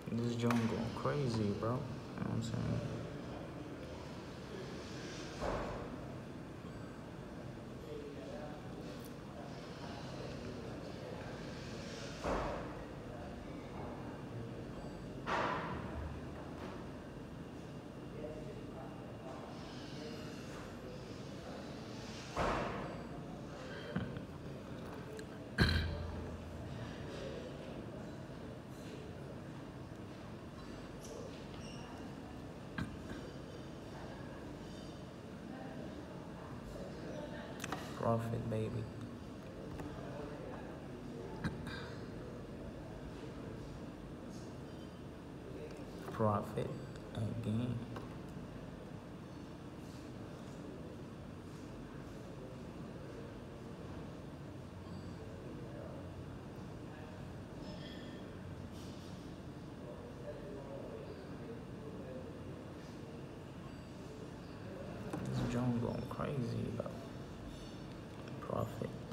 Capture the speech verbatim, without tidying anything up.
This joint going crazy, bro. You know what I'm saying? Profit, baby. Profit again. This joint going crazy, bro. Profit.